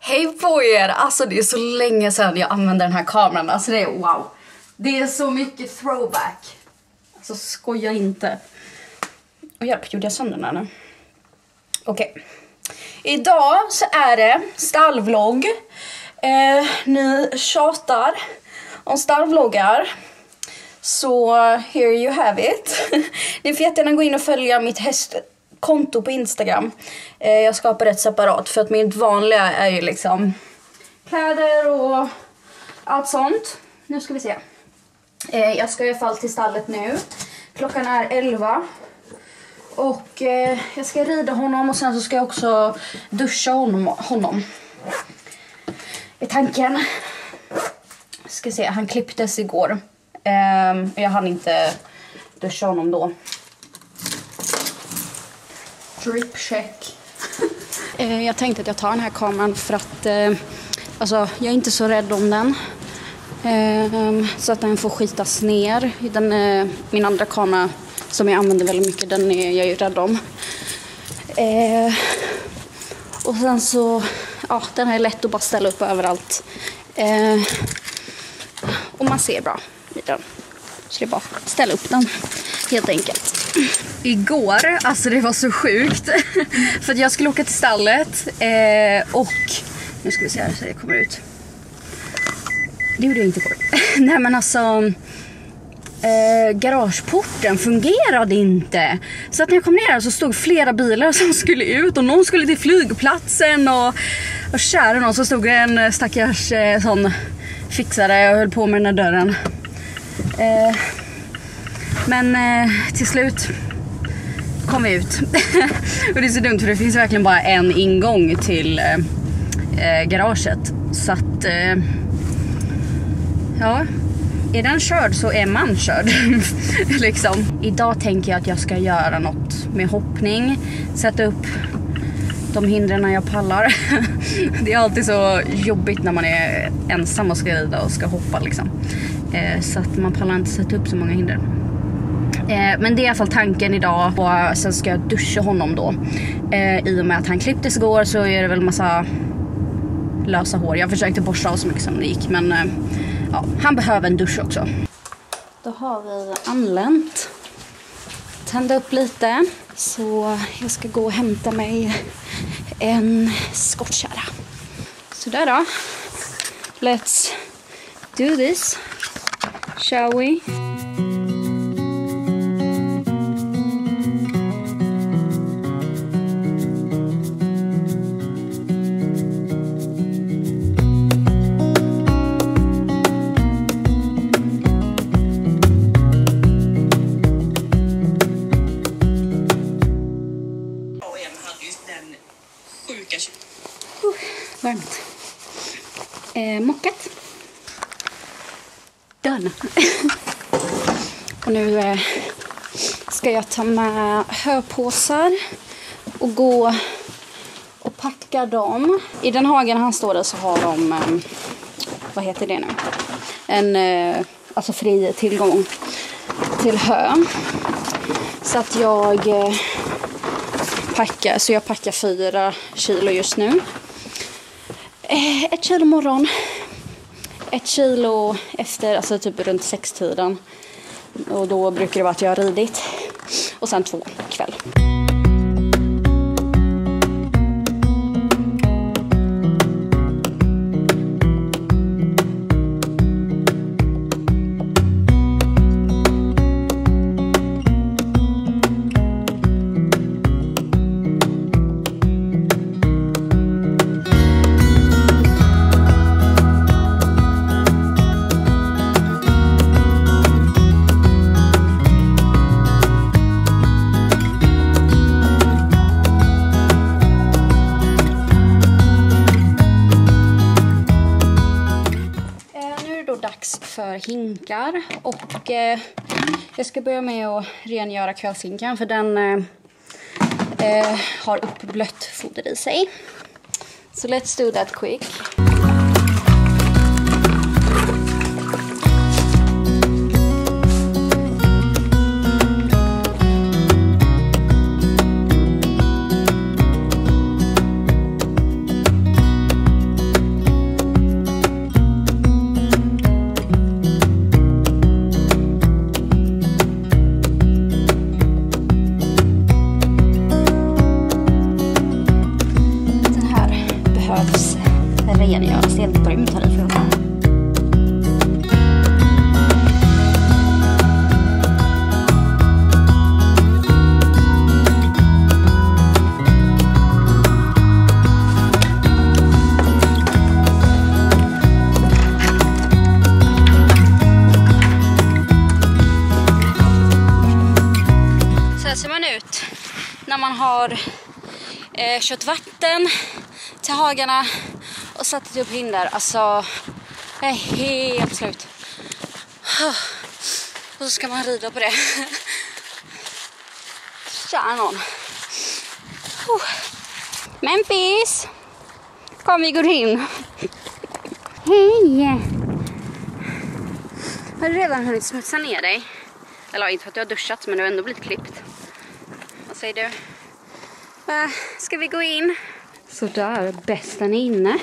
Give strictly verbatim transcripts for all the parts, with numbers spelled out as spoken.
Hej på er! Alltså det är så länge sedan jag använde den här kameran. Alltså det är wow. Det är så mycket throwback. Alltså skoja inte. Och hjälp, gjorde jag sönder den här nu? Okej. Okay. Idag så är det stallvlogg. Eh, ni tjatar om stallvloggar. Så here you have it. Ni får jättegärna gå in och följa mitt hästkonto på Instagram. Eh, jag skapar ett separat för att mitt vanliga är ju liksom kläder och allt sånt. Nu ska vi se. Eh, jag ska i alla fall till stallet nu. Klockan är elva. Och eh, jag ska rida honom och sen så ska jag också duscha honom. honom. I tanken. Ska se, han klipptes igår. Eh, jag hann inte duscha honom då. Drip check. eh, jag tänkte att jag tar den här kameran för att eh, alltså, jag är inte så rädd om den. Eh, så att den får skitas ner. Den, eh, min andra kamera som jag använder väldigt mycket, den är jag ju rädd om. Eh, och sen så, ja, den här är lätt att bara ställa upp överallt. Eh, och man ser bra i den. Så det är bara att ställa upp den, helt enkelt. Igår, alltså det var så sjukt. För att jag skulle åka till stallet. Eh, och, nu ska vi se här så det kommer ut. Det gjorde jag inte igår. Nej men alltså... Eh, garageporten fungerade inte. Så att när jag kom ner så stod flera bilar som skulle ut. Och någon skulle till flygplatsen. Och, och kära någon så stod en stackars eh, sån fixare och höll på med den här dörren. Eh, men eh, till slut kom vi ut. Och det är så dumt för det finns verkligen bara en ingång till eh, garaget. Så att eh, ja, är den körd så är man körd. liksom. Idag tänker jag att jag ska göra något med hoppning. Sätta upp de hindren jag pallar. Det är alltid så jobbigt när man är ensam och ska rida och ska hoppa liksom. Eh, så att man pallar inte sätta upp så många hinder. Eh, men det är i alla fall tanken idag. Och sen ska jag duscha honom då. Eh, I och med att han klipptes igår så är det väl massa lösa hår. Jag försökte borsta av så mycket som det gick. Men eh, ja, han behöver en dusch också. Då har vi anlänt. Tända upp lite. Så jag ska gå och hämta mig en skottkärra. Så där då. Let's do this. Shall we? Uh, varmt. Eh, mocket. Done. Och nu eh, ska jag ta med höpåsar och gå och packa dem. I den hagen han står där så har de, eh, vad heter det nu? En eh, alltså fri tillgång till hö. Så att jag... Eh, Packa, så jag packar fyra kilo just nu. Eh, ett kilo morgon. Ett kilo efter, alltså typ runt sextiden. Och då brukar det vara att jag har ridit. Och sen två kväll. För hinkar och eh, jag ska börja med att rengöra kvällshinkan för den eh, har uppblött foder i sig. So let's do that quick. behövs rengöras helt grymt här i frågan. Ser man ut när man har eh, kört vatten till hagarna och satt upp hinder. Alltså, jag är helt slut. Och så ska man rida på det. Tja någon. Memphis, kom, vi går in. Hej. Har du redan hunnit smutsa ner dig? Eller inte för att du har duschat, men du har ändå blivit klippt. Vad säger du? Va? Ska vi gå in? Så där, bästen är inne.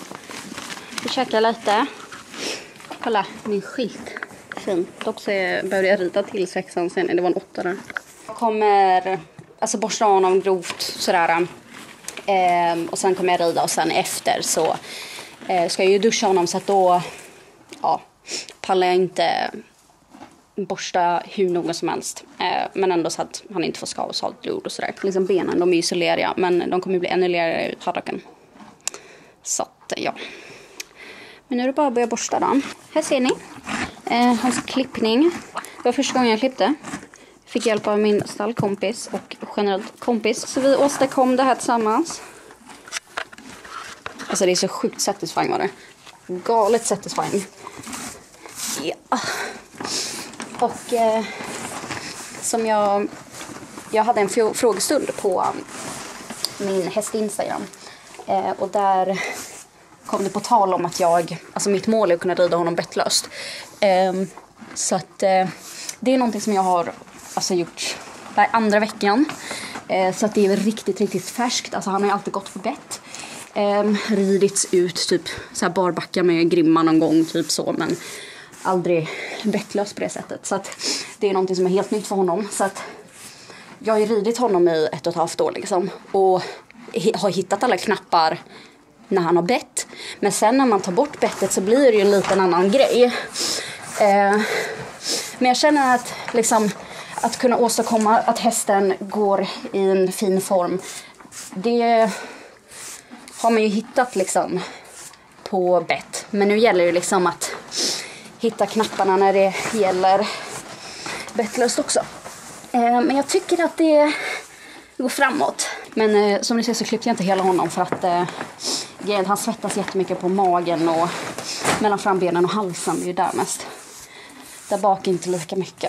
Vi käkar lite. Kolla, min skylt. Fint. Dock så började jag rita till sexan sen. Det var en åtta där. Jag kommer alltså borsta honom grovt sådär. Ehm, och sen kommer jag rida och sen efter så eh, ska jag ju duscha honom så att då ja, pallar jag inte borsta hur noga som helst. Eh, men ändå så att han inte får skav och salt blod och sådär. Liksom benen, de är ju så leriga. Men de kommer bli ännu lerigare ut haddocken. Så att, ja. Men nu är det bara att börja borsta då. Här ser ni. Eh, hans klippning. Det var första gången jag klippte. Fick hjälp av min stallkompis och generellt kompis. Så vi åstadkom det här tillsammans. Alltså det är så sjukt satisfying var det. Galet satisfying. Ja. Och eh, som jag jag hade en f- frågestund på um, min häst Instagram. Eh, och där kom det på tal om att jag, alltså mitt mål är att kunna rida honom bettlöst. Eh, så att eh, det är någonting som jag har alltså gjort där andra veckan. Eh, så att det är riktigt, riktigt färskt. Alltså han har ju alltid gått för bett. Eh, ridits ut typ så här barbacka med grimma någon gång typ så, men aldrig bettlös på det sättet. Så att det är någonting som är helt nytt för honom. Så att jag har ju ridit honom i ett och ett halvt år liksom. Och har hittat alla knappar när han har bett. Men sen när man tar bort bettet så blir det ju en liten annan grej. Eh, men jag känner att liksom att kunna åstadkomma att hästen går i en fin form. Det har man ju hittat liksom på bett. Men nu gäller det liksom att hitta knapparna när det gäller bettlöst också. Eh, men jag tycker att det går framåt. Men eh, som ni ser så klippte jag inte hela honom för att eh, han svettas jättemycket på magen och mellan frambenen och halsen. Det är ju där mest. Där bak inte lika mycket.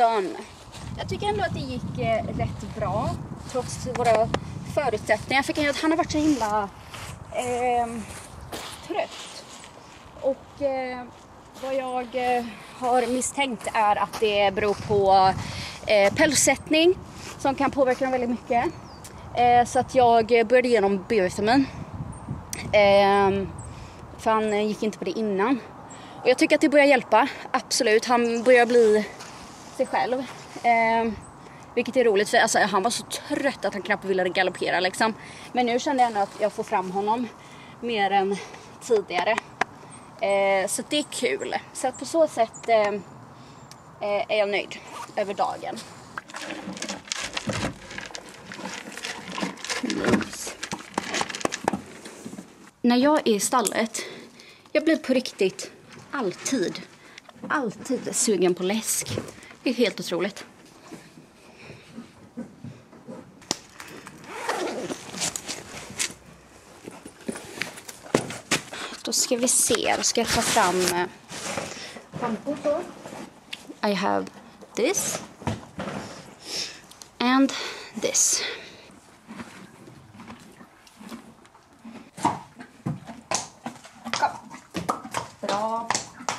done. Jag tycker ändå att det gick eh, rätt bra trots våra förutsättningar. Jag fick att han har varit så himla eh, trött. Och eh, vad jag eh, har misstänkt är att det beror på eh, pälssättning som kan påverka dem väldigt mycket. Eh, så att jag började igenom B-vitamin. Eh, för han gick inte på det innan. Och jag tycker att det börjar hjälpa, absolut. Han börjar bli sig själv. Eh, vilket är roligt, för alltså, han var så trött att han knappt ville galoppera liksom. Men nu kände jag ändå att jag får fram honom mer än tidigare. Eh, så det är kul. Så att på så sätt eh, är jag nöjd över dagen. Nice. När jag är i stallet, jag blir på riktigt alltid, alltid sugen på läsk. Det är helt otroligt. Då ska vi se, då ska jag ta fram I have this and this. Kom. Bra.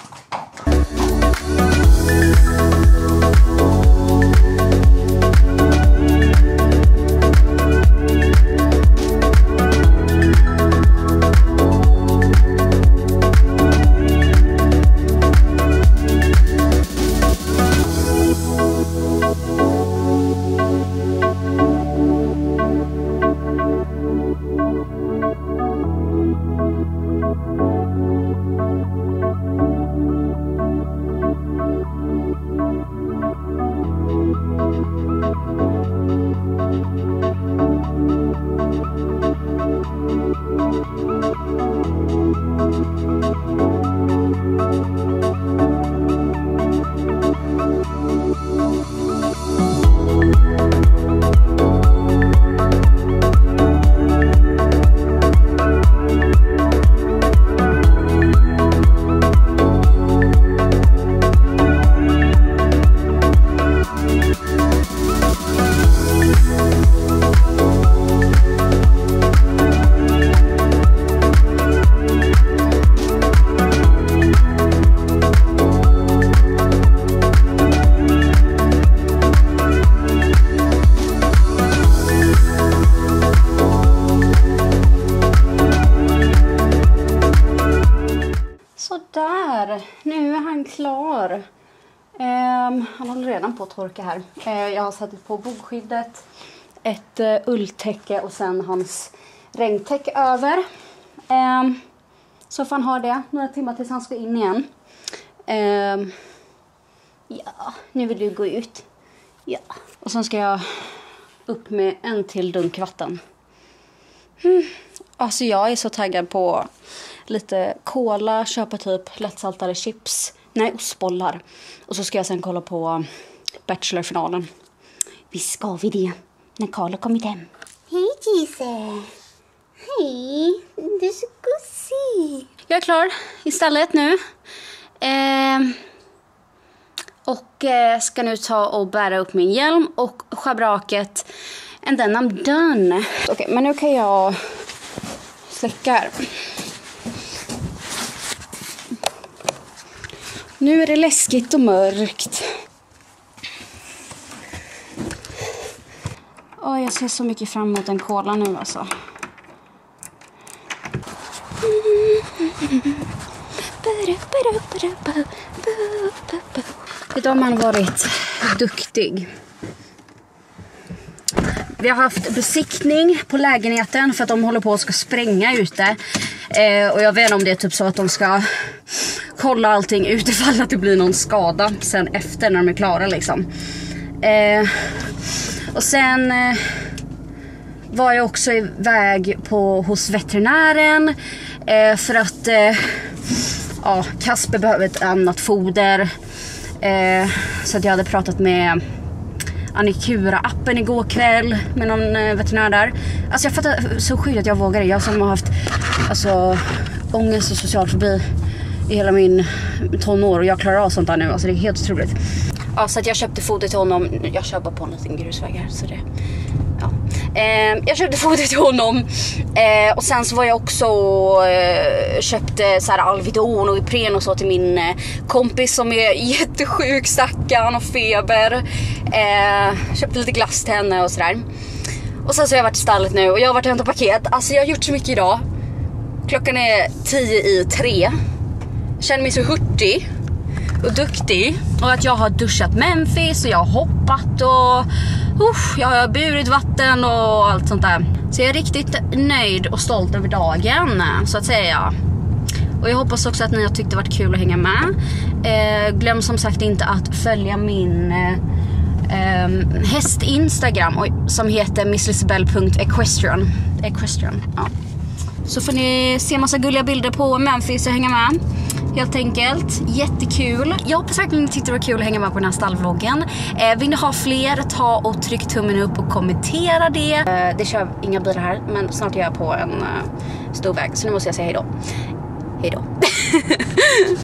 Där, nu är han klar. Um, han håller redan på att torka här. Uh, jag har satt på bogskyddet, ett uh, ulltäcke och sen hans regntäcke över. Um, så får han ha det några timmar tills han ska in igen. Um, ja, nu vill du gå ut. Ja. Och sen ska jag upp med en till dunk vatten. Mm. Alltså jag är så taggad på lite cola, köpa typ lättsaltade chips. Nej, ostbollar. Och så ska jag sen kolla på Bachelor-finalen. Visst ska vi det, när Carl har kommit hem. Hej Gise. Hej, du är så gosig. Jag är klar istället nu. Eh, och eh, ska nu ta och bära upp min hjälm och schabraket. And then I'm done. Okej, okay, men nu kan jag släcka här. Nu är det läskigt och mörkt. Åh, jag ser så mycket fram emot en cola nu alltså. Idag har man varit duktig. Vi har haft besiktning på lägenheten för att de håller på att ska spränga ute. Eh, och jag vet inte om det är typ så att de ska kolla allting utifall att det blir någon skada sen efter när de är klara liksom. Eh, och sen eh, var jag också iväg på, hos veterinären eh, för att eh, ja, Kasper behöver ett annat foder. Eh, så att jag hade pratat med Annikura-appen igår kväll med någon eh, veterinär där. Alltså jag fattar så sjukt att jag vågar det. Jag som har haft alltså, ångest och social fobi i hela min tonår och jag klarar av sånt där nu. Alltså det är helt otroligt. Ja, så att jag köpte foder till honom. Jag kör bara på en liten grusväg här, så det... Ja. Eh, jag köpte foder till honom. Eh, och sen så var jag också... Eh, köpte så här Alvedon och Ipren och så till min eh, kompis som är jättesjuk, stackarn och feber. Eh, köpte lite glass till henne och sådär. Och sen så har jag varit i stallet nu och jag har varit och hämtat paket. Alltså jag har gjort så mycket idag. Klockan är tio i tre. Jag känner mig så hurtig och duktig. Och att jag har duschat Memphis och jag har hoppat och uh, jag har burit vatten och allt sånt där. Så jag är riktigt nöjd och stolt över dagen, så att säga. Och jag hoppas också att ni har tyckt det varit kul att hänga med. eh, Glöm som sagt inte att följa min eh, häst Instagram som heter misslisabell punkt equestrian. Equestrian, ja. Så får ni se massa gulliga bilder på Memphis och hänga med. Helt enkelt, jättekul. Jag hoppas verkligen ni tyckte det var kul att hänga med på den här stallvloggen. eh, Vill ni ha fler, ta och tryck tummen upp och kommentera det. eh, Det kör inga bilar här, men snart är jag på en uh, stor väg. Så nu måste jag säga hej då. Hej då.